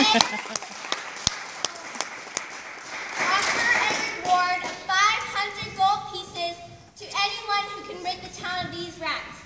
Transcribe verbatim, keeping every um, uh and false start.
Offer a reward of five hundred gold pieces to anyone who can rid the town of these rats.